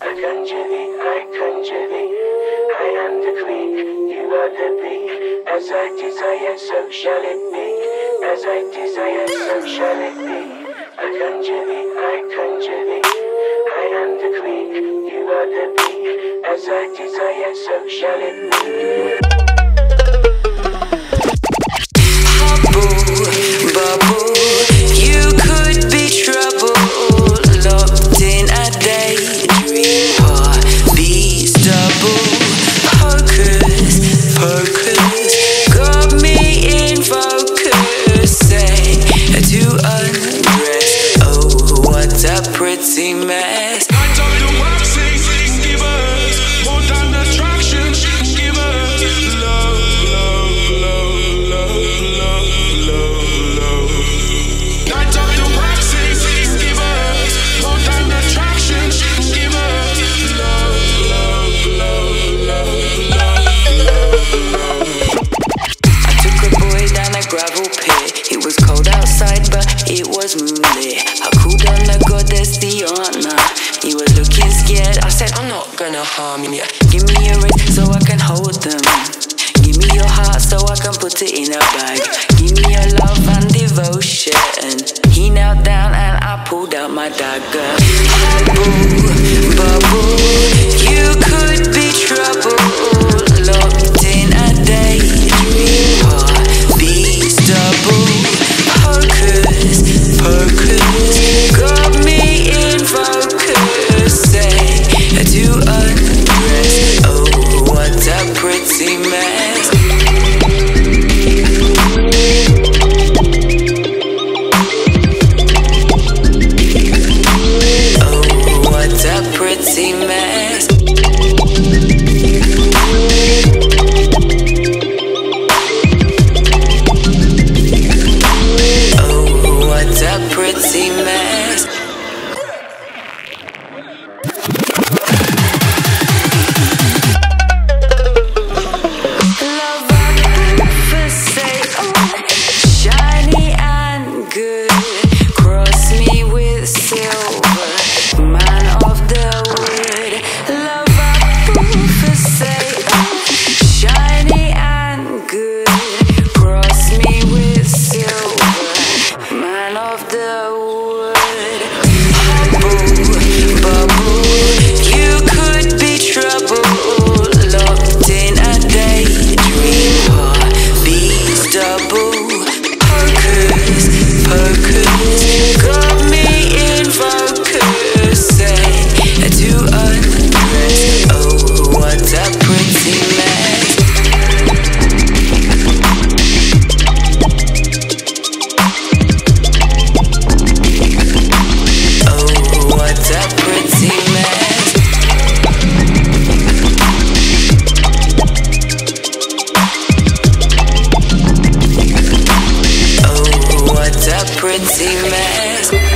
conjure thee, I conjure thee. I am the queen, you are the bee. As I desire, so shall it be. As I desire, so shall it be. I conjure thee, I conjure thee. I am the queen, you are the bee. As I desire, so shall it be. Bubble, you could be trouble, locked in a daydream, heartbeats double, hocus pocus, got me in focus, say to undress, oh what a pretty mess. Gravel pit. It was cold outside, but it was moonlit. I called on the goddess Diana. He was looking scared. I said, I'm not gonna harm you. Give me your wrist so I can hold them. Give me your heart so I can put it in a bag. Give me your love and devotion. He knelt down and I pulled out my dagger. Bubble, you could be trouble, locked in a daydream. Double, hocus pocus, got me in focus, say to undress, oh what a pretty mess. Oh what a pretty mess. Pretty mess. Love for sale, shiny and good. Cross me with silver, man of the wood. Love for sale, shiny and good. Cross me with silver, man of the wood. Bubble, you could be trouble, locked in a daydream, heartbeats double, hocus pocus, got me in focus, say to undress, oh what a pretty mess. Pretty mess.